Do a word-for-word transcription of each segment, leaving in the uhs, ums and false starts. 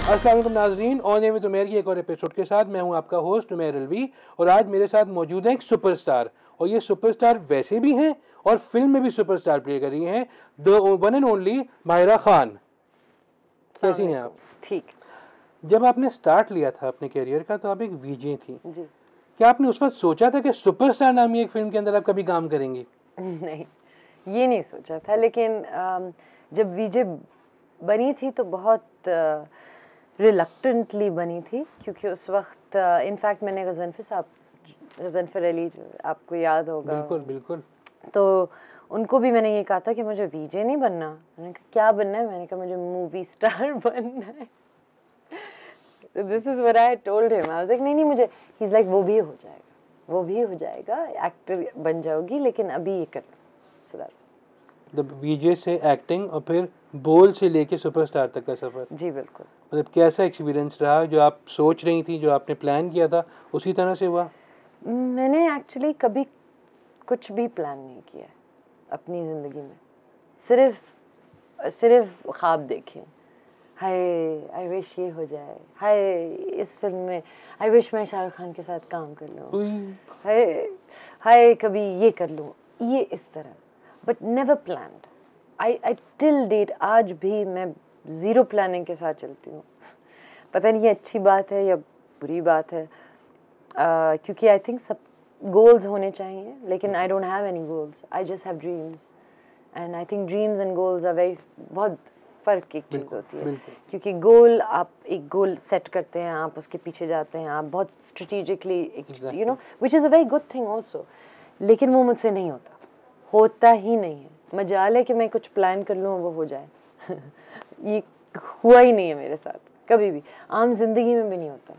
अस्सलाम वालेकुम नाज़रीन, ऑन एयर विद उमैर की एक और एपिसोड के साथ मैं हूं आपका होस्ट उमैर अलवी और आज मेरे साथ मौजूद है एक सुपरस्टार और ये सुपरस्टार वैसे भी हैं और फिल्म में भी सुपरस्टार प्ले कर रही हैं, the one and only Mahira Khan. कैसी हैं आप? ठीक। जब आपने स्टार्ट लिया था अपने करियर का तो आप एक वीजे थी जी। क्या आपने उस वक्त सोचा था कि सुपरस्टार नामी एक फिल्म के अंदर आप कभी काम करेंगी? नहीं, ये नहीं सोचा था, लेकिन जब वीजे बनी थी तो बहुत रिलक्टेंटली बनी थी, क्योंकि उस वक्त इनफैक्ट मैंने गज़नफ़र साहब गज़नफ़र अली जो आपको याद होगा, बिल्कुल बिल्कुल, तो उनको भी मैंने ये कहा था कि मुझे वीजे नहीं बनना। मैंने कहा क्या बनना है? मैंने कहा मुझे मूवी स्टार बनना है। This is what I told him. I was like नहीं नहीं मुझे, ही इज़ लाइक वो भी हो जाएगा, वो भी हो जाएगा, एक्टर बन जाओगी, लेकिन अभी ये कर लो। सो दैट्स वीजे से एक्टिंग और फिर बोल से लेके सुपरस्टार तक का सफर। जी बिल्कुल। मतलब कैसा एक्सपीरियंस रहा? जो आप सोच रही थी, जो आपने प्लान किया था, उसी तरह से हुआ? मैंने एक्चुअली कभी कुछ भी प्लान नहीं किया है अपनी ज़िंदगी में, सिर्फ सिर्फ ख्वाब देखे। हाय आई विश ये हो जाए, हाय इस फिल्म में आई विश मैं शाहरुख खान के साथ काम कर लूँ, हाय हाय कभी ये कर लूँ, ये इस तरह, but never planned. I I till date आज भी मैं ज़ीरो प्लानिंग के साथ चलती हूँ। पता नहीं ये अच्छी बात है या बुरी बात है, uh, क्योंकि आई थिंक सब गोल्स होने चाहिए, लेकिन I don't have any goals, I just have dreams, and I think dreams and goals are very, बहुत फ़र्क एक चीज़ होती है, क्योंकि गोल आप एक गोल सेट करते हैं, आप उसके पीछे जाते हैं, आप बहुत strategically, you know, which is a very good thing also, लेकिन वो मुझसे नहीं होता, होता ही नहीं है। मजाल है कि मैं कुछ प्लान कर लूँ वो हो जाए। ये हुआ ही नहीं है मेरे साथ कभी भी, आम जिंदगी में भी नहीं होता।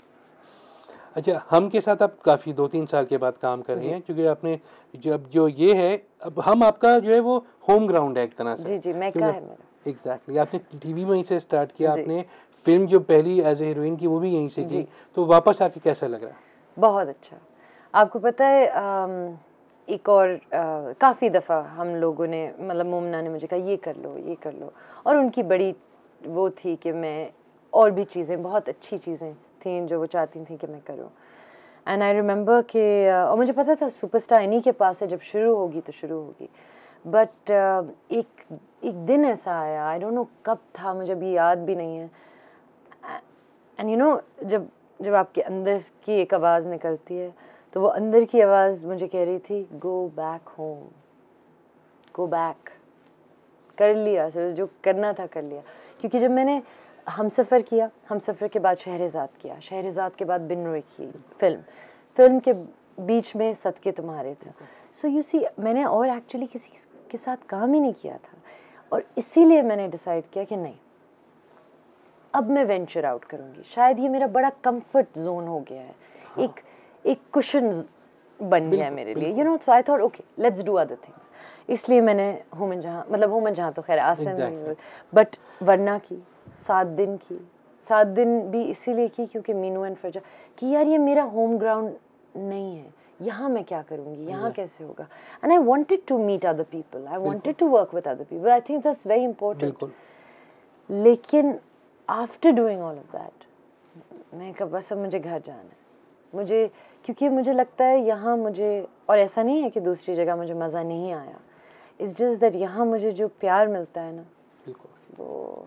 अच्छा, हम के साथ आप काफ़ी दो तीन साल के बाद काम कर रही हैं, क्योंकि आपने जब जो ये है, अब हम आपका जो है वो होम ग्राउंड है एक तरह से। जी जी, मैं क्या है मेरा एग्जैक्टली, आपने टीवी में यहीं से स्टार्ट किया, आपने फिल्म जो पहली एज ए हीरोइन की वो भी यहीं से की, तो वापस आके कैसा लग रहा है? बहुत अच्छा। आपको पता है आम, एक और काफ़ी दफ़ा हम लोगों ने, मतलब मोमना ने मुझे कहा ये कर लो ये कर लो, और उनकी बड़ी वो थी कि मैं और भी चीज़ें, बहुत अच्छी चीज़ें थी जो वो चाहती थी कि मैं करूँ। एंड आई रिमेंबर कि और मुझे पता था सुपरस्टार इन्हीं के पास है, जब शुरू होगी तो शुरू होगी, बट uh, एक एक दिन ऐसा आया, आई डोंट नो कब था, मुझे अभी याद भी नहीं है, एंड यू नो जब जब आपके अंदर की एक आवाज़ निकलती है, तो वो अंदर की आवाज़ मुझे कह रही थी go back home, go back, कर लिया सर, जो करना था कर लिया। क्योंकि जब मैंने हम सफ़र किया, हम सफ़र के बाद शहरज़ाद किया, शहरज़ाद के बाद बिन रोई की फिल्म, फिल्म के बीच में सदके तुम्हारे थे, सो यू सी मैंने और एक्चुअली किसी के साथ काम ही नहीं किया था, और इसीलिए मैंने डिसाइड किया कि नहीं, अब मैं वेंचर आउट करूँगी। शायद ये मेरा बड़ा कंफर्ट जोन हो गया है, हाँ। एक एक कुशन बन गया है मेरे लिए, you know, so I thought okay let's do other things. इसलिए मैंने हुमन जहाँ, मतलब हुमन जहाँ तो खैर आसन, बट वरना की सात दिन की सात दिन भी इसीलिए की क्योंकि मीनू एंड फरजा कि यार ये मेरा होम ग्राउंड नहीं है, यहाँ मैं क्या करूँगी, यहाँ कैसे होगा, and I wanted to meet other people, I wanted to work with other people, I think that's very important. लेकिन after doing all of that मैं कहा बस अब मुझे घर जाना है, मुझे, क्योंकि मुझे लगता है यहाँ मुझे, और ऐसा नहीं है कि दूसरी जगह मुझे मज़ा नहीं आया, इट्स जस्ट दैट यहाँ मुझे जो प्यार मिलता है ना, बिल्कुल वो।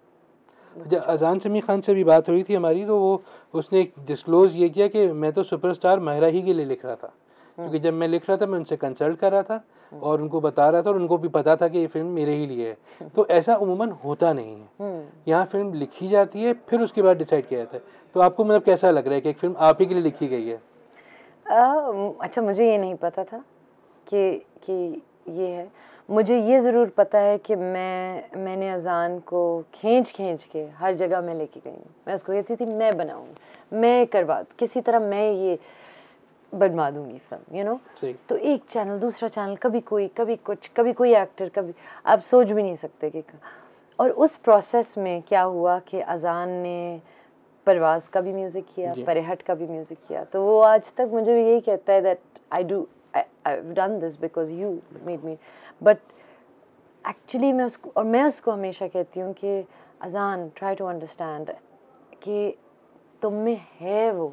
जब अजान समी खान से भी बात हुई थी हमारी, तो वो उसने डिस्क्लोज ये किया कि मैं तो सुपरस्टार माहिरा ही के लिए लिख रहा था, क्योंकि जब मैं लिख रहा था मैं उनसे कंसल्ट कर रहा था और उनको बता रहा था, और उनको भी पता था कि ये फिल्म मेरे ही लिए है। तो ऐसा उमूमन होता नहीं है, यहाँ फिल्म लिखी जाती है फिर उसके बाद डिसाइड किया जाता है। तो आपको मतलब कैसा लग रहा है कि एक फिल्म आप ही के लिए लिखी गई है? आ, अच्छा, मुझे ये नहीं पता था कि कि ये है, मुझे ये ज़रूर पता है कि मैं मैंने अजान को खींच खींच के हर जगह में लेके गई हूँ। मैं उसको कहती थी मैं बनाऊँगी, मैं करवा, किसी तरह मैं ये बनवा दूँगी फिल्म, यू नो। तो एक चैनल दूसरा चैनल, कभी कोई कभी कुछ, कभी कोई एक्टर, कभी आप सोच भी नहीं सकते कि। और उस प्रोसेस में क्या हुआ कि अजान ने परवाज़ का भी म्यूज़िक किया, परेहट का भी म्यूज़िक किया, तो वो आज तक मुझे यही कहता है that I do I've done this because you made me, but actually मैं उसको, और मैं उसको हमेशा कहती हूँ कि अजान try to understand, कि तुम में है वो,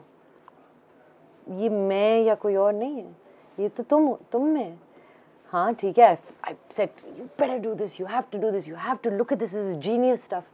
ये मैं या कोई और नहीं है, ये तो तुम तुम में है। हाँ ठीक है, I said you better do this, you have to do this, you have to look at this, this is genius stuff.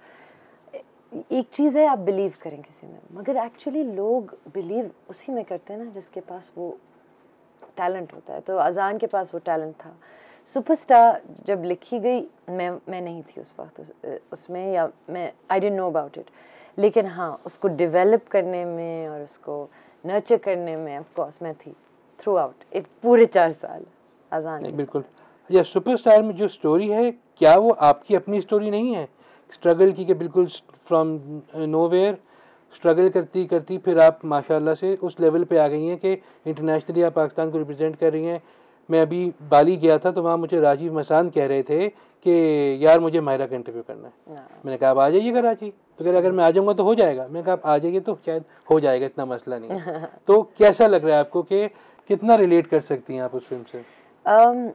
एक चीज़ है आप बिलीव करें किसी में, मगर एक्चुअली लोग बिलीव उसी में करते हैं ना जिसके पास वो टैलेंट होता है। तो अजान के पास वो टैलेंट था। सुपरस्टार जब लिखी गई, मैं मैं नहीं थी उस वक्त उस, उसमें, या मैं I didn't know about it, लेकिन हाँ उसको डेवलप करने में और उसको नर्चर करने में ऑफ कोर्स मैं थी थ्रू आउट एक पूरे चार साल अजान। बिल्कुल। या सुपरस्टार में जो स्टोरी है, क्या वो आपकी अपनी स्टोरी नहीं है? स्ट्रगल की, कि बिल्कुल फ्रॉम नोवेयर स्ट्रगल करती करती फिर आप माशाल्लाह से उस लेवल पे आ गई हैं कि इंटरनेशनली आप पाकिस्तान को रिप्रेजेंट कर रही हैं। मैं अभी बाली गया था तो वहाँ मुझे राजीव मसान कह रहे थे कि यार मुझे मायरा का इंटरव्यू करना है। मैंने कहा आप आ जाइए कराची। तो कह रहे अगर मैं आ जाऊँगा तो हो जाएगा। मैंने कहा आप आ जाइए तो शायद हो जाएगा, इतना मसला नहीं है। तो कैसा लग रहा है आपको कि कितना रिलेट कर सकती हैं आप उस फिल्म से? um,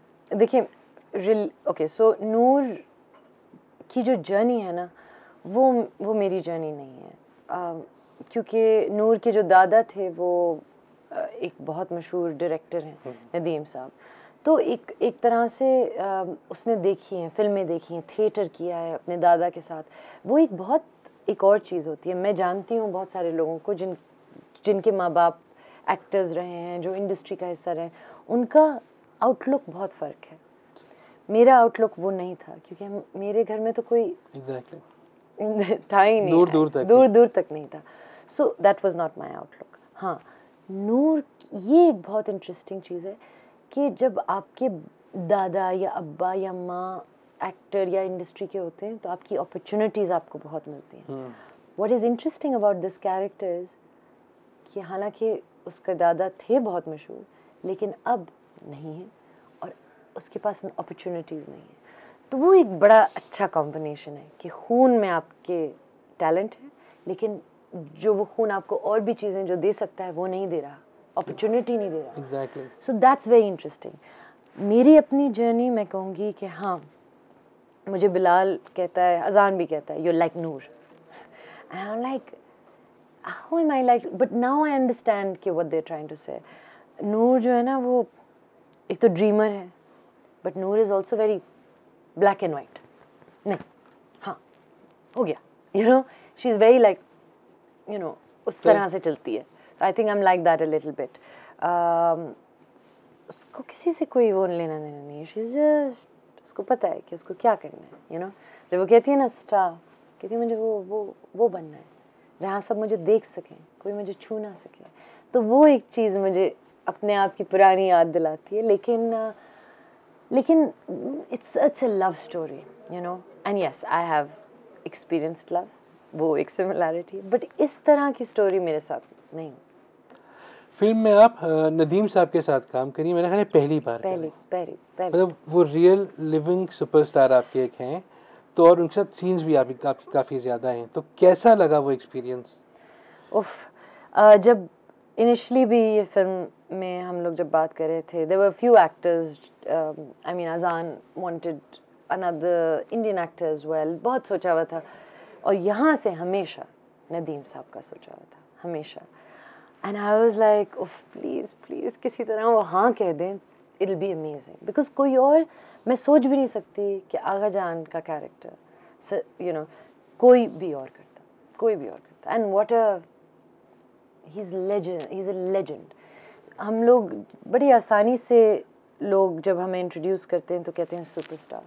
देखिए ओके सो नूर की जो जर्नी है ना, वो वो मेरी जर्नी नहीं है, uh, क्योंकि नूर के जो दादा थे वो uh, एक बहुत मशहूर डायरेक्टर हैं नदीम साहब। तो एक एक तरह से uh, उसने देखी हैं फिल्में, देखी हैं, थिएटर किया है अपने दादा के साथ। वो एक बहुत एक और चीज़ होती है। मैं जानती हूँ बहुत सारे लोगों को जिन जिनके माँ बाप एक्टर्स रहे हैं, जो इंडस्ट्री का हिस्सा रहे, उनका आउटलुक बहुत फ़र्क है। मेरा आउटलुक वो नहीं था, क्योंकि हम मेरे घर में तो कोई exactly. था ही नहीं, दूर दूर तक दूर दूर तक नहीं था। So that was not my outlook. हाँ, नूर ये एक बहुत इंटरेस्टिंग चीज़ है कि जब आपके दादा या अब्बा या माँ एक्टर या इंडस्ट्री के होते हैं तो आपकी अपॉर्चुनिटीज़ आपको बहुत मिलती हैं। What is interesting about this character is कि हालांकि उसका दादा थे बहुत मशहूर, लेकिन अब नहीं है और उसके पास अपॉर्चुनिटीज़ नहीं है। तो वो एक बड़ा अच्छा कॉम्बिनेशन है कि खून में आपके टैलेंट है, लेकिन जो वो खून आपको और भी चीज़ें जो दे सकता है वो नहीं दे रहा, अपॉर्चुनिटी नहीं दे रहा। Exactly. So that's very interesting. मेरी अपनी जर्नी मैं कहूँगी कि हाँ, मुझे बिलाल कहता है, अजान भी कहता है, you like Noor, and I am like how am I like, but now I understand कि what they are trying to say. Noor जो है ना, वो एक तो ड्रीमर है, but Noor is also very black and white. नहीं, हाँ हो गया, you know, she is very like, you know, उस तरह से चलती है। I think I am like that a little bit. उसको किसी से कोई वो लेना देना नहीं है, शी इज़ जस्ट, उसको पता है कि उसको क्या करना है, यू नो। जब वो कहती है ना स्टार, कहती है मुझे वो वो वो बनना है जहाँ सब मुझे देख सकें, कोई मुझे छू ना सके। तो वो एक चीज़ मुझे अपने आप की पुरानी याद दिलाती है। लेकिन uh, लेकिन it's it's a love story, you know, and yes I have experienced love, वो एक सिमिलैरिटी, बट इस तरह की स्टोरी मेरे साथ नहीं। फिल्म में आप नदीम साहब के साथ काम करिए, मैंने ख्याल पहली बार पहली पहली पहली मतलब वो रियल लिविंग सुपरस्टार आपके एक हैं, तो और उनके साथ सीन्स भी आपकी आपकी काफ़ी ज़्यादा हैं, तो कैसा लगा वो एक्सपीरियंस? उफ, जब इनिशियली भी ये फिल्म में हम लोग जब बात कर रहे थे, there were few actors, I mean Azaan wanted another Indian actor as well, बहुत सोचा हुआ था, और यहाँ से हमेशा नदीम साहब का सोचा हुआ था, हमेशा। And I was like uff, please please किसी तरह वो हाँ कह दें, it will be amazing, because कोई और मैं सोच भी नहीं सकती कि आगा जान का कैरेक्टर, यू नो, कोई भी और करता, कोई भी और करता। And what a he is legend, he is a legend. हम लोग बड़ी आसानी से, लोग जब हमें इंट्रोड्यूस करते हैं तो कहते हैं superstar.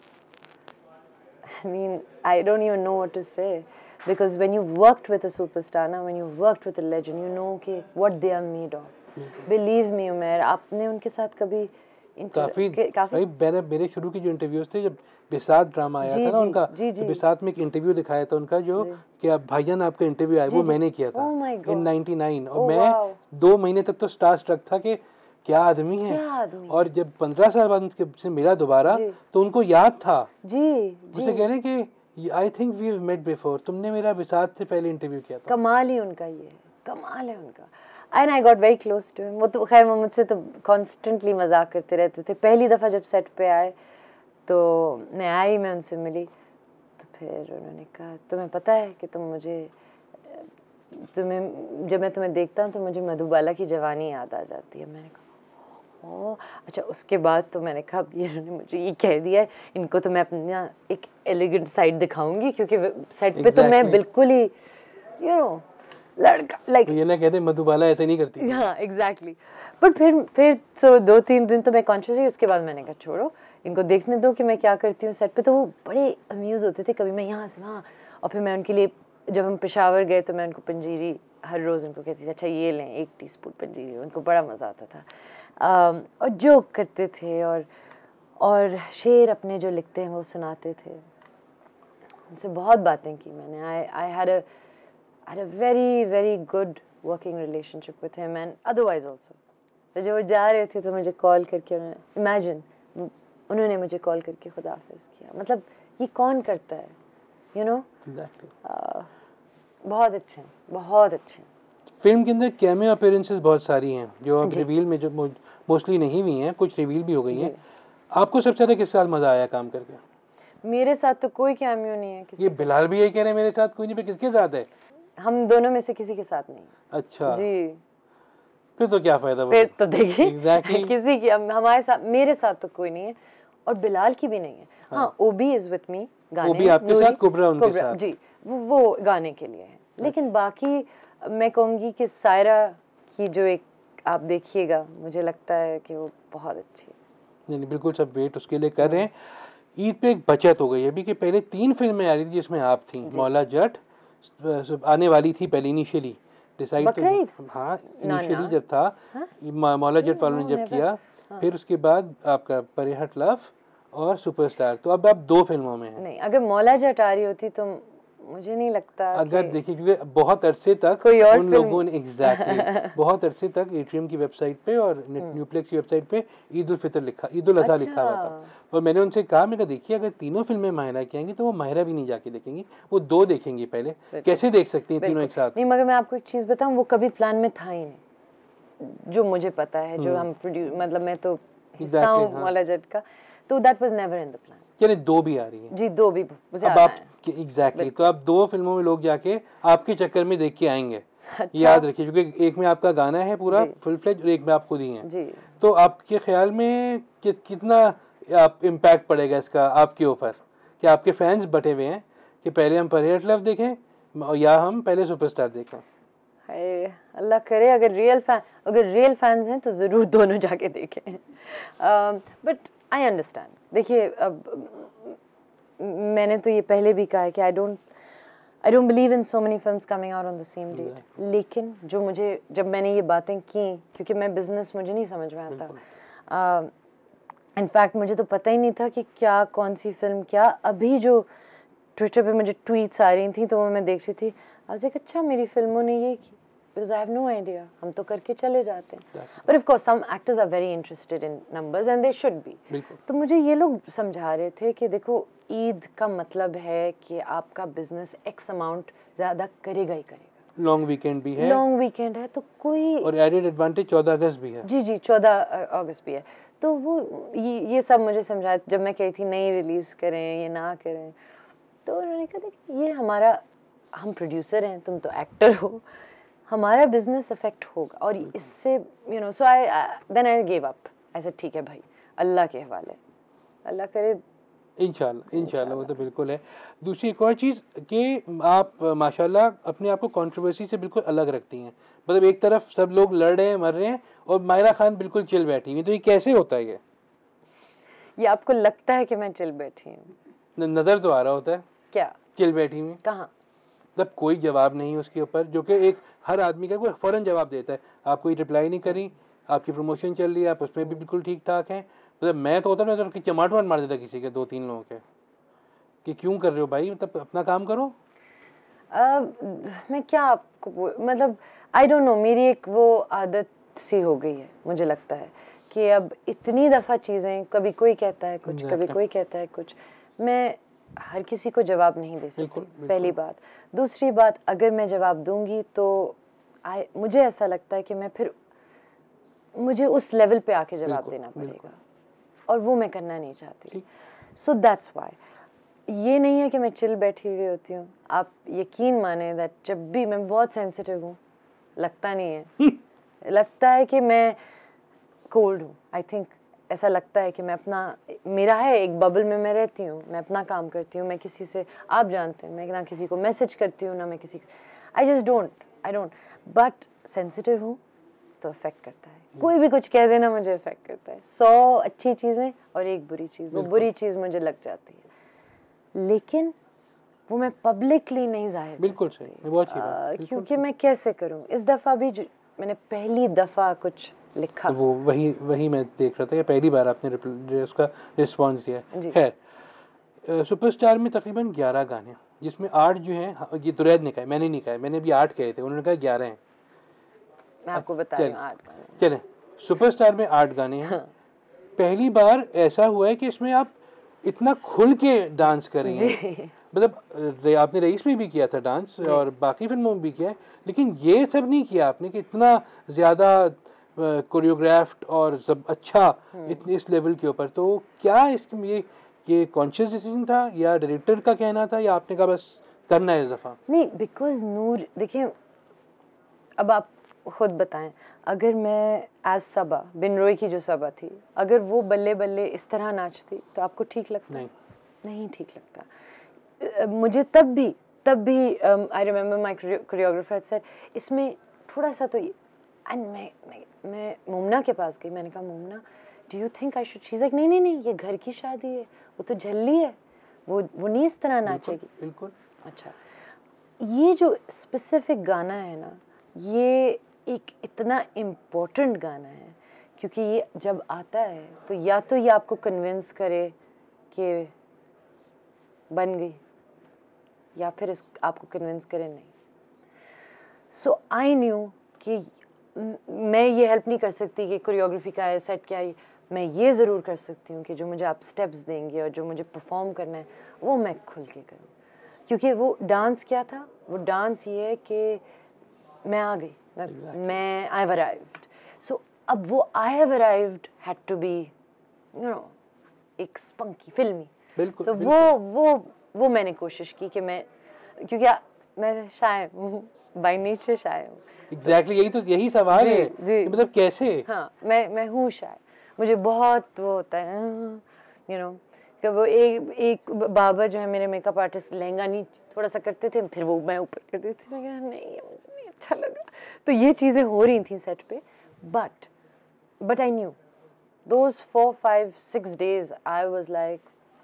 I mean, I don't even know what to say, because when you've worked with a superstar, now when you've worked with a legend, you know कि what they are made of. Believe me, Umer, आपने उनके साथ कभी काफ़ी काफ़ी मेरे मेरे शुरू की जो इंटरव्यूज थे, जब बिसात ड्रामा आया था ना उनका, तो बिसात में एक इंटरव्यू दिखाया था उनका, जो कि आप भाईजान आपका इंटरव्यू आया, वो मैंने किया था इन नाइन्टी नाइन, और मैं दो महीने तक तो स्टार स्ट्रक था कि क्या आदमी है। और जब पंद्रह साल बाद उनके से मिला दोबारा, तो उनको याद था जी, मुझे कह रहे हैं कि I think we have met before, तुमने मेरा बिसात से पहले इंटरव्यू किया था। कमाल ही उनका ये है, कमाल है उनका। And I got very close to him. वो तो खैर वो मुझसे तो कॉन्स्टेंटली मजाक करते रहते थे। पहली दफ़ा जब सेट पे आए तो मैं आई, मैं उनसे मिली, तो फिर उन्होंने कहा तुम्हें पता है कि तुम मुझे तुम्हें जब मैं तुम्हें देखता हूँ तो मुझे मधुबाला की जवानी याद आ जाती है। मैंने कहा ओह अच्छा। उसके बाद तो मैंने कहा ये मुझे ये कह दिया है, इनको तो मैं अपना एक एलिगेंट साइड दिखाऊंगी, क्योंकि सेट पे exactly. तो मैं बिल्कुल ही यू नो लड़का लाइक like, ये ना कहते मधुबाला ऐसे नहीं करती। हाँ एग्जैक्टली exactly. बट फिर फिर तो दो तीन दिन तो मैं कॉन्शियस हुई, उसके बाद मैंने कहा छोड़ो इनको देखने दो कि मैं क्या करती हूँ सेट पे। तो वो बड़े अम्यूज़ होते थे, कभी मैं यहाँ से वहाँ, और फिर मैं उनके लिए जब हम पेशावर गए तो मैं उनको पंजीरी हर रोज़ उनको कहती थी अच्छा ये लें एक टीस्पून पंजीरी, उनको बड़ा मज़ा आता था। um, और जोक करते थे और और शेर अपने जो लिखते हैं वो सुनाते थे। उनसे बहुत बातें की मैंने। I I had a had a very very good working relationship with him and otherwise also. तो जब वो जा रहे थे तो मुझे कॉल करके उन्होंने इमेजिन उन्होंने मुझे कॉल करके खुदा हाफिज़ किया। मतलब ये कौन करता है यू नो। बहुत अच्छे हैं, बहुत अच्छे हैं। फिल्म के अंदर कैमियो अपीयरेंसेस बहुत सारी हैं जो अब रिवील में जो मोस्टली नहीं हुई हैं, कुछ रिवील भी हो गई हैं। आपको सबसे ज़्यादा किस साथ मज़ा आया काम करके? मेरे साथ तो कोई कैमियो नहीं है किसी। ये बिलाल भी ये कह रहे हैं मेरे साथ कोई नहीं, पे किसके साथ है? हम दोनों में से किसी के साथ नहीं। अच्छा जी फिर तो क्या फायदा? फिर तो देखिए exactly. किसी की हमारे साथ, मेरे साथ तो कोई नहीं है और बिलाल की भी नहीं है। हाँ, हाँ ओबी इज विथ मी गाने, ओबी आपके साथ, कुबरा उनके कुबरा, साथ। जी वो, वो गाने के लिए है। लेकिन बाकी मैं कहूँगी कि सायरा की जो एक आप देखिएगा, मुझे लगता है कि वो बहुत अच्छी है। नहीं नहीं बिल्कुल, सब वेट उसके लिए कर रहे हैं। ईद पे एक बचत हो गई अभी कि पहले तीन फिल्में आ रही थी जिसमें आप थी, मौला जट आने वाली थी पहले इनिशियली डिसाइड तो हाँ इनिशियली जब था हाँ? मौला जट वालों ने जब किया हाँ। फिर उसके बाद आपका परेहट लव और सुपरस्टार, तो अब आप दो फिल्मों में हैं। नहीं अगर मौला जट आ रही होती तो मुझे नहीं लगता अगर देखिए क्योंकि बहुत अरसे तक कोई और उन लोगों ने एग्जैक्टली बहुत अरसे तक एट्रियम की वेबसाइट पे और न्यूप्लेक्स की वेबसाइट पे ईद उल फितर लिखा, ईद उल अज़हा लिखा हुआ था। और मैंने उनसे कहा, मैं कहा देखिए अगर तीनों फिल्में माहिरा की आएंगी तो वो माहिरा भी नहीं जाके देखेंगी, वो दो देखेंगी पहले, कैसे देख सकती हैं तीनों एक साथ? नहीं मगर मैं आपको एक चीज़ बताऊँ, वो कभी प्लान में था ही नहीं, जो मुझे पता है, जो हम प्रोड्यूस मतलब मैं तो हिस्सा हूँ मौला जट का, तो that was never in the plan. यानी दो भी आ रही हैं? जी दो भी मुझे अब आप एग्जैक्टली तो आप दो फिल्मों में लोग जाके आपके चक्कर में देख के आएंगे। अच्छा। याद रखिए क्योंकि एक में आपका गाना है पूरा फुल फ्लेज और एक में आप खुद ही हैं, तो आपके ख्याल में कि, कितना आप इम्पैक्ट पड़ेगा इसका आपके ऊपर, कि आपके फैंस बटे हुए हैं कि पहले हम परेहट लव देखें या हम पहले सुपरस्टार देखें? अल्लाह करे अगर रियल फैन अगर रियल फैंस हैं तो ज़रूर दोनों जाके देखें। But I understand. देखिए अब मैंने तो ये पहले भी कहा है कि I don't I don't believe in so many films coming out on the same date. लेकिन जो मुझे जब मैंने ये बातें की, क्योंकि मैं बिजनेस मुझे नहीं समझ में आता, इनफैक्ट मुझे तो पता ही नहीं था कि क्या कौन सी फिल्म क्या। अभी जो ट्विटर पे मुझे ट्वीट्स आ रही थी तो वो मैं देख रही थी, आज एक अच्छा मेरी फिल्मों ने ये की, because I have no idea, हम तो करके चले जाते हैं। But of course some actors are very interested in numbers and they should be। तो मुझे ये लोग समझा रहे थे कि देखो ईद का मतलब है कि आपका बिजनेस एक्स अमाउंट ज़्यादा करेगा ही करेगा। लॉन्ग वीकेंड भी है, लॉन्ग वीकेंड है तो कोई और एडेड एडवांटेज चौदह अगस्त भी है। जी जी चौदह अगस्त भी है। तो वो ये ये सब मुझे समझाया जब मैं कही थी नहीं रिलीज़ करें ये ना करें, तो उन्होंने कहा देखिए ये हमारा, हम प्रोड्यूसर हैं तुम तो एक्टर हो, हमारा बिजनेस अफेक्ट होगा और इससे you know so I then I give up. ऐसा ठीक है भाई, अल्लाह के हवाले, अल्लाह करे इंशाल्लाह इंशाल्लाह वो तो बिल्कुल है। दूसरी एक और चीज़ कि आप माशाल्लाह अपने आप को कंट्रोवर्सी से बिल्कुल अलग रखती हैं, मतलब एक तरफ सब लोग लड़ रहे हैं मर रहे हैं और माहिरा खान बिल्कुल चिल बैठी हुई, तो ये कैसे होता है? ये ये आपको लगता है कि मैं चिल बैठी हूँ? नज़र तो आ रहा होता है। क्या चिल बैठी हुई? कहाँ? मतलब कोई जवाब नहीं उसके ऊपर, जो कि एक हर आदमी का कोई फ़ौरन जवाब देता है, आप कोई रिप्लाई नहीं करी, आपकी प्रमोशन चल रही है, आप उसमें भी बिल्कुल ठीक ठाक हैं। मतलब मैं तो होता ना तो चमाट मार देता किसी के, दो तीन लोगों के, कि क्यों कर रहे हो भाई, मतलब अपना काम करो। uh, मैं क्या आपको मतलब आई डोंट नो, मेरी एक वो आदत सी हो गई है मुझे लगता है कि अब इतनी दफ़ा चीज़ें, कभी कोई कहता है कुछ, कभी कोई कहता है कुछ, मैं हर किसी को जवाब नहीं दे सकती, पहली बात। दूसरी बात, अगर मैं जवाब दूंगी तो आई मुझे ऐसा लगता है कि मैं फिर मुझे उस लेवल पे आके जवाब देना पड़ेगा और वो मैं करना नहीं चाहती। सो दैट्स व्हाई ये नहीं है कि मैं चिल बैठी हुई होती हूँ, आप यकीन माने दैट जब भी मैं बहुत सेंसिटिव हूँ, लगता नहीं है लगता है कि मैं कोल्ड हूँ। आई थिंक ऐसा लगता है कि मैं अपना, मेरा है एक बबल में मैं रहती हूँ, मैं अपना काम करती हूँ, मैं किसी से, आप जानते हैं मैं ना किसी को मैसेज करती हूँ ना मैं किसी को, I just don't I don't but sensitive हूँ तो इफेक्ट करता है। कोई भी कुछ कह देना मुझे इफेक्ट करता है। सौ अच्छी चीज़ें और एक बुरी चीज़, वो बुरी चीज़ मुझे लग जाती है, लेकिन वो मैं पब्लिकली नहीं जाहिर बिल्कुल कर सही, सकती। बहुत अच्छी बात, आ, बिल्कुल क्योंकि सही। मैं कैसे करूं। इस दफ़ा भी जो मैंने पहली दफ़ा कुछ लिखा, वो वही वही मैं देख रहा था कि पहली बार आपने रिप्ल- उसका रिस्पॉन्स दिया है। जी। खैर, अ, सुपरस्टार में तकरीबन ग्यारह गाने, जिसमें आठ जो हैं, हाँ, ये तुरैद ने कहा है, मैंने नहीं कहा है, मैंने अभी आठ कहे थे, उन्होंने कहा ग्यारह हैं। मैं आपको बता चल रही हूँ आठ गाने। चलें, सुपरस्टार में आठ गाने हैं। हाँ। पहली बार ऐसा हुआ है कि इसमें आप इतना खुल के डांस कर रही हैं। जी मतलब रे- आपने रईस में भी किया था डांस जी। और बाकी फिल्मों में भी किया है, लेकिन ये सब नहीं किया आपने कि इतना ज़्यादा कोरियोग्राफ्ड और सब अच्छा इतने इस लेवल के ऊपर। तो क्या इसमें ये ये कॉन्शियस डिसीजन था या डायरेक्टर का कहना था या आपने कहा बस करना है इस दफ़ा? नहीं, बिकॉज नूर, देखिए अब आप खुद बताएं, अगर मैं एज सबा, बिन रोई की जो सबा थी, अगर वो बल्ले बल्ले इस तरह नाचती तो आपको ठीक लगता? नहीं नहीं ठीक लगता। अ, मुझे तब भी तब भी I remember my choreographer said इसमें थोड़ा सा तो, एंड मैं मैं मैं मुमना के पास गई, मैंने कहा मुमना do you think I should, she is like नहीं नहीं नहीं, ये घर की शादी है, वो तो झल्ली है, वो वो नहीं इस तरह नाचेगी। बिल्कुल। अच्छा, ये जो स्पेसिफिक गाना है ना, ये एक इतना इम्पोर्टेंट गाना है, क्योंकि ये जब आता है तो या तो ये आपको कन्विंस करे कि बन गई, या फिर इस आपको कन्विंस करे नहीं। सो आई न्यू कि म- मैं ये हेल्प नहीं कर सकती कि कोरियोग्राफी का है, सेट क्या है, मैं ये ज़रूर कर सकती हूँ कि जो मुझे आप स्टेप्स देंगे और जो मुझे परफॉर्म करना है वो मैं खुल के करूँ। क्योंकि वो डांस क्या था, वो डांस ये है कि मैं आ गई, मैं Exactly. मैं आई हैव अराइव्ड। सो अब वो I have arrived had to be you know एक स्पंकी, फिल्मी। बिल्कुल सो बिल्कुल। वो वो वो मैंने कोशिश की कि मैं, क्योंकि आ, मैं शाय हूँ, बाय नेचर शाय हूँ। एग्जैक्टली यही तो यही सवाल जी, है जी। कि मतलब कैसे। हाँ, मैं मैं हूँ शाय, मुझे बहुत वो होता है यू नो कि वो एक एक बाबा जो है मेरे मेकअप आर्टिस्ट, लहंगा नहीं थोड़ा सा करते थे, फिर वो मैं ऊपर करती थी, मैं कहा नहीं ये मुझे नहीं अच्छा लगा। तो ये चीज़ें हो रही थी सेट पे, but but I knew those four five six days I was like,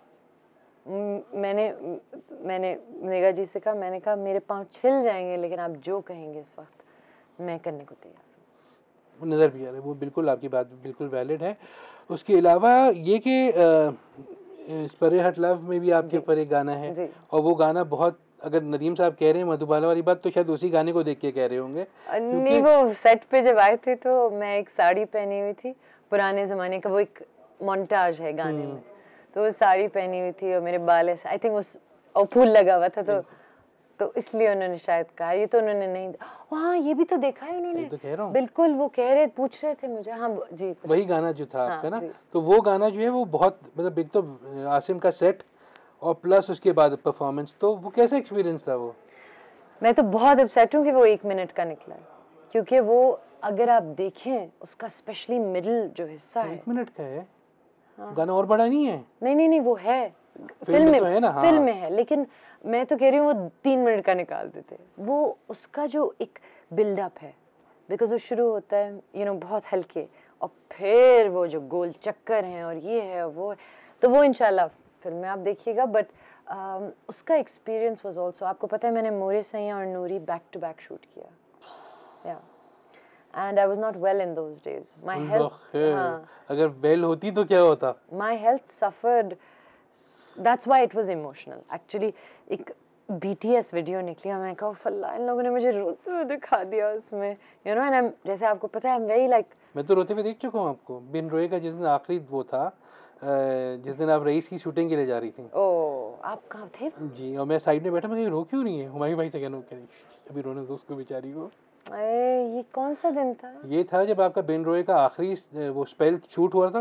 मैंने मैंने मेगा जी से कहा, मैंने कहा मेरे पाँव छिल जाएंगे लेकिन आप जो कहेंगे इस वक्त मैं करने को तैयार हूँ। वो नज़र भी आ रहा है, वो बिल्कुल आपकी बात बिल्कुल वैलिड है। उसके अलावा ये कि अ, इस परे हट लव में भी आपके जी, ऊपर एक गाना है, जी। और वो गाना बहुत, अगर नदीम साहब कह रहे हैं मधुबाला वाली बात, तो शायद उसी गाने को देख के कह रहे होंगे। अ, नहीं, वो सेट पे जब आए थे तो मैं एक साड़ी पहनी हुई थी, पुराने ज़माने का वो एक मोन्टाज है गाने में, तो वो साड़ी पहनी हुई थी और मेरे बाल ऐसे, आई थिंक उस और फूल लगा हुआ था, तो तो इसलिए उन्होंने शायद कहा, ये तो उन्होंने नहीं, हाँ ये भी तो देखा है उन्होंने, तो कह रहा हूँ बिल्कुल वो कह रहे, पूछ रहे थे मुझे, हाँ जी वही गाना जो था हाँ, आपका ना, जी। तो वो गाना जो है वो बहुत, मतलब एक तो आसिम का सेट और प्लस उसके बाद परफॉर्मेंस, तो वो कैसा एक्सपीरियंस था वो? मैं तो बहुत अपसेट हूँ कि वो एक मिनट का निकला है, क्योंकि वो अगर आप देखें उसका स्पेशली मिडिल जो हिस्सा है, एक मिनट का है। हाँ। गाना और बड़ा नहीं है? नहीं नहीं नहीं वो है फिल्म में तो है ना, हाँ। फिल्म में है, लेकिन मैं तो कह रही हूँ वो तीन मिनट का निकाल देते, वो उसका जो एक बिल्डअप है, बिकॉज वो शुरू होता है यू नो बहुत हल्के, और फिर वो जो गोल चक्कर हैं और ये है और वो है, तो वो इंशाल्लाह फिल्म में आप देखिएगा। बट um, उसका एक्सपीरियंस वाज आल्सो, आपको पता है मैंने मोरे सैया और Noori back to back shoot किया, या and I was not well in those days, my health, हाँ, अगर वेल होती तो क्या होता? My health suffered, that's why it was emotional actually. एक बीटीएस वीडियो निकली और मैं कहा फल्ला इन लोगों ने मुझे रोते हुए दिखा दिया उसमें, यू नो, एंड जैसे आपको पता है आई एम वेरी लाइक, मैं तो रोते हुए देख चुका हूँ आपको, बिन रोए का जिस दिन आखिरी वो था, अ, जिस दिन आप रईस की शूटिंग के लिए जा रही थी। ओ आप कहाँ थे? जी, और मैं साइड में बैठा, मैं कहीं रो क्यों रही है, हुमायूं भाई से कहना क्या अभी रोने दो उसको बेचारी को। अरे ये कौन सा दिन था? ये था जब आपका बिन रोए का आखिरी वो स्पेल शूट हुआ था,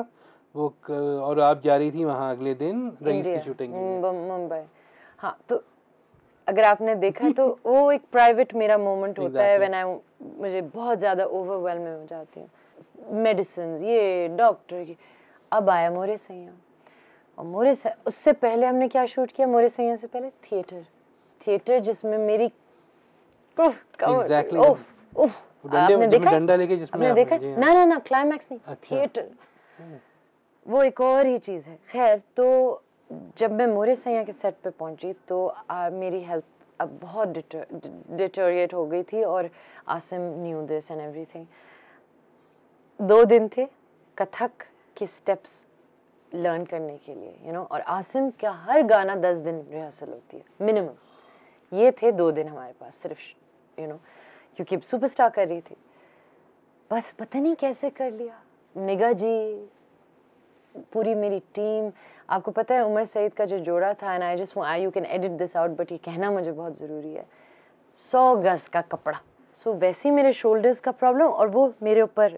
वो क, और आप जा रही थी वहाँ अगले दिन रईस की शूटिंग के लिए। मुंबई। हाँ, तो अगर आपने देखा तो वो एक प्राइवेट मेरा मोमेंट होता है व्हेन आई मुझे बहुत ज़्यादा ओवरवेल्म हो जाती हूँ, मेडिसिन ये डॉक्टर की। अब आया मोरे सैया, और मोरे से उससे पहले हमने क्या शूट किया, मोरे सैया से पहले थिएटर थिएटर जिसमें मेरी Exactly. उफ उफ आपने देखा डंडा लेके जिसमें आपने देखा ना ना ना क्लाइमैक्स नहीं, अच्छा। थिएटर वो एक और ही चीज़ है। खैर, तो जब मैं मोरे सैया के सेट पे पहुंची तो आ, मेरी हेल्थ अब बहुत डिटोरिएट हो गई थी, और Asim knew this and everything. दो दिन थे कथक के स्टेप्स लर्न करने के लिए, यू you नो know, और आसिम का हर गाना दस दिन रिहर्सल होती है मिनिमम। ये थे दो दिन हमारे पास सिर्फ, यू नो, क्योंकि सुपरस्टार कर रही थी। बस पता नहीं कैसे कर लिया, निगा जी, पूरी मेरी टीम। आपको पता है उमर सईद का जो जोड़ा था, and I just I you can edit this out but ये कहना मुझे बहुत ज़रूरी है, सौ गज का कपड़ा। सो so, वैसे ही मेरे शोल्डर्स का प्रॉब्लम, और वो मेरे ऊपर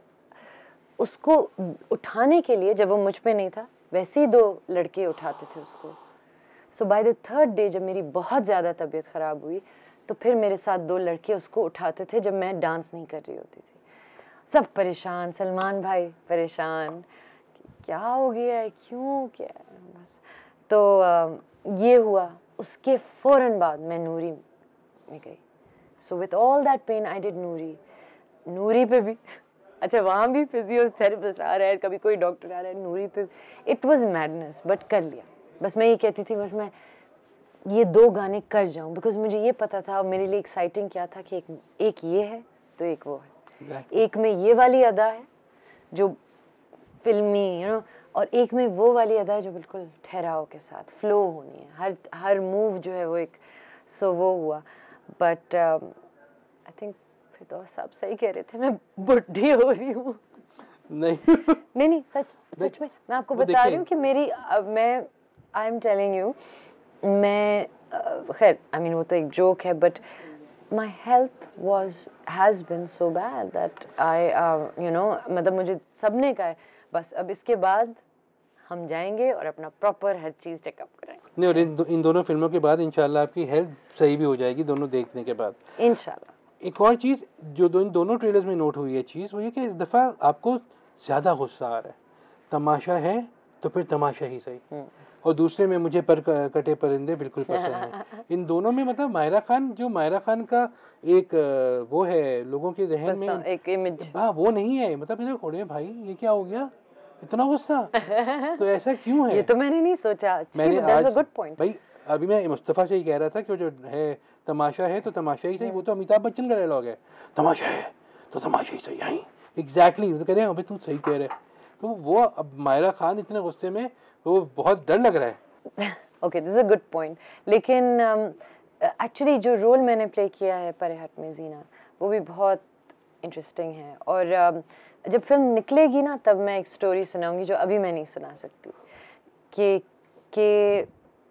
उसको उठाने के लिए, जब वो मुझ पे नहीं था वैसे ही दो लड़के उठाते थे उसको। So by the third day जब मेरी बहुत ज़्यादा तबीयत ख़राब हुई तो फिर मेरे साथ दो लड़के उसको उठाते थे जब मैं डांस नहीं कर रही होती थी। सब परेशान, सलमान भाई परेशान, क्या हो गया है, क्यों, क्या है बस। तो आ, ये हुआ। उसके फ़ौरन बाद मैं नूरी में गई। So with all that pain I did Noori. Noori पे भी अच्छा, वहाँ भी फिजियोथेरेपिस्ट आ रहा है, कभी कोई डॉक्टर आ रहा है, नूरी पे इट वाज मैडनेस, बट कर लिया। बस मैं ये कहती थी बस मैं ये दो गाने कर जाऊँ, बिकॉज मुझे ये पता था, और मेरे लिए एक्साइटिंग क्या था कि एक एक ये है तो एक वो है, एक में ये वाली अदा है जो फिल्मी, यू नो, और एक में वो वाली अदा है जो बिल्कुल ठहराव के साथ फ्लो होनी है, हर हर मूव जो है वो एक। सो so, वो हुआ। बट आई थिंक फिर तो सब सही कह रहे थे, मैं बुढ़ी हो रही हूँ। नहीं नहीं नहीं सच सच में मैं आपको बता रही हूँ कि मेरी uh, मैं आई एम टेलिंग यू, मैं uh, खैर आई मीन वो तो एक जोक है, but my health was has been so bad that I uh, you know, मतलब मुझे सबने कहा है बस अब इसके बाद हम जाएंगे और अपना प्रॉपर हर चीज़ चेकअप कराएंगे। नहीं, और इन, दो, इन दोनों फिल्मों के बाद इंशाल्लाह आपकी हेल्थ सही भी हो जाएगी, दोनों देखने के बाद इंशाल्लाह। एक और चीज़ जो दो इन दोनों ट्रेलर्स में नोट हुई है चीज़, वो ये कि इस दफ़ा आपको ज़्यादा गुस्सा आ रहा है। तमाशा है तो फिर तमाशा ही सही, और दूसरे में मुझे पर कटे परिंदे बिल्कुल पसंद है। इन दोनों में मतलब मायरा खान, जो मायरा खान का एक वो है लोगों के जहन में एक इमेज, हाँ वो नहीं है, मतलब इधर खोड़े भाई ये क्या हो गया, इतना गुस्सा तो ऐसा क्यों है? ये तो मैंने नहीं सोचा। मैंने आज गुड पॉइंट भाई, अभी मैं मुस्तफ़ा से ही कह रहा था कि जो है तमाशा है तो तमाशा ही सही, वो तो अमिताभ बच्चन का डायलॉग है, तमाशा है तो तमाशा ही सही। यही एग्जैक्टली वो तो कह रहे हैं, अबे तू सही कह रहे है। तो वो अब मायरा खान इतने गुस्से में, वो बहुत डर लग रहा है। Okay, this is a good point. लेकिन एक्चुअली um, जो रोल मैंने प्ले किया है परेहट में जीना, वो भी बहुत इंटरेस्टिंग है, और um, जब फिल्म निकलेगी ना तब मैं एक स्टोरी सुनाऊंगी जो अभी मैं नहीं सुना सकती, कि कि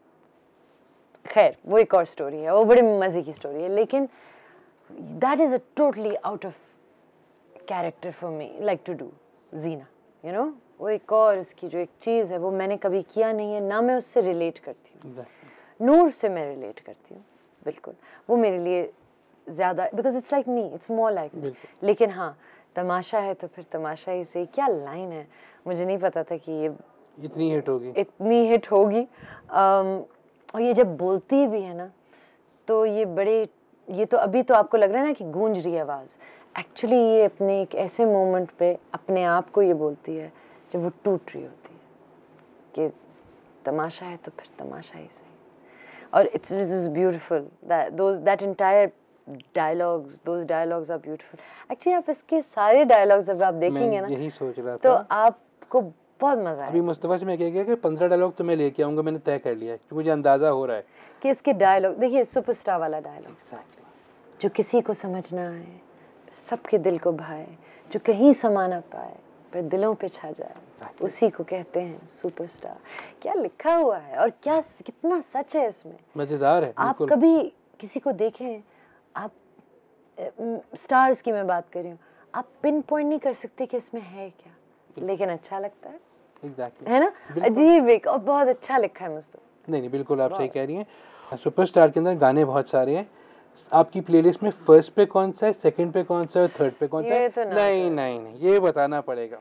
खैर वो एक और स्टोरी है, वो बड़े मज़े की स्टोरी है, लेकिन that is a totally out of character for me like to do Jeena, you know. वो एक और उसकी जो एक चीज़ है वो मैंने कभी किया नहीं है, ना मैं उससे रिलेट करती हूँ। नूर से मैं रिलेट करती हूँ बिल्कुल, वो मेरे लिए ज़्यादा, because it's like me, it's more like me. लेकिन हाँ, तमाशा है तो फिर तमाशा ही सही, क्या लाइन है, मुझे नहीं पता था कि ये इतनी हिट होगी इतनी हिट होगी। um, और ये जब बोलती भी है ना तो ये बड़े, ये तो अभी तो आपको लग रहा है ना कि गूंज रही है आवाज़, एक्चुअली ये अपने एक ऐसे मोमेंट पे अपने आप को ये बोलती है जब वो टूट रही होती है कि तमाशा है तो फिर तमाशा ही सही। और it's is beautiful, that those that entire dialogues, those dialogues are beautiful. Actually आप इसके सारे डायलॉग्स जब आप देखेंगे ना, यही सोच रहा तो था, आपको बहुत मजा आएगा। अभी मुस्तफ़ा से मैं कह गया कि पंद्रह डायलॉग तो मैं लेके आऊंगा, मैंने तय कर लिया है, क्योंकि मुझे अंदाजा हो रहा है कि इसके डायलॉग देखिए, सुपरस्टार वाला डायलॉग exactly. जो किसी को समझ ना आए, सबके दिल को भाए, जो कहीं समा ना पाए पर दिलों पे छा जाए, exactly. उसी को कहते हैं सुपरस्टार। क्या लिखा हुआ है और क्या कितना सच है इसमें, मजेदार है। आप कभी किसी को देखें, आप स्टार्स की मैं बात कर रही हूँ, आप पिन पॉइंट नहीं कर सकते कि इसमें है क्या, लेकिन अच्छा लगता है। एग्जैक्टली है ना, अजीब एक, और बहुत अच्छा लिखा है मुस्तफा। नहीं नहीं बिल्कुल आप सही कह रही हैं। सुपरस्टार के अंदर गाने बहुत सारे हैं, आपकी प्लेलिस्ट में फर्स्ट पे कौन सा है, सेकंड पे कौन सा है, थर्ड पे कौन सा है? तो नहीं नहीं नहीं ये बताना पड़ेगा।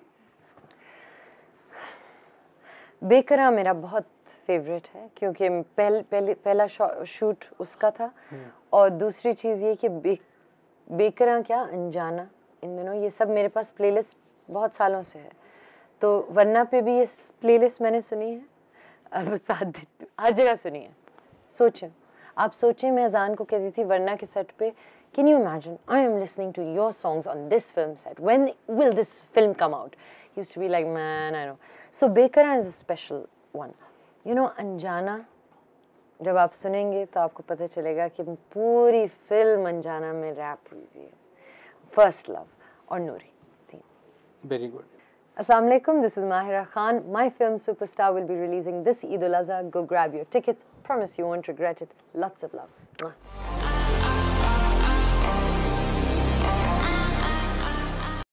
बेकरा मेरा बहुत फेवरेट है क्योंकि पहल, पहले पहला शूट उसका था, और दूसरी चीज़ ये कि बे, बेकरा क्या अनजाना, इन दिनों ये सब मेरे पास प्लेलिस्ट बहुत सालों से है। तो वरना पे भी ये प्लेलिस्ट मैंने सुनी है, अब सात दिन हर जगह सुनी है। सोचें, आप सोचें, मैं अजान को कहती थी वरना के सेट पे, can you imagine I am listening to your songs on this film set, when will this film come out? Used to be like man I know. So बेकरा is a special one, you know. अनजाना जब आप सुनेंगे तो आपको पता चलेगा कि पूरी फिल्म अनजाना में रैप हुई है, फर्स्ट लव और नूरी थी। Very good. Assalamu alaikum, this is Mahira Khan. My film Superstar will be releasing this Eid al-Azha. Go grab your tickets. Promise you won't regret it. Lots of love. Mwah.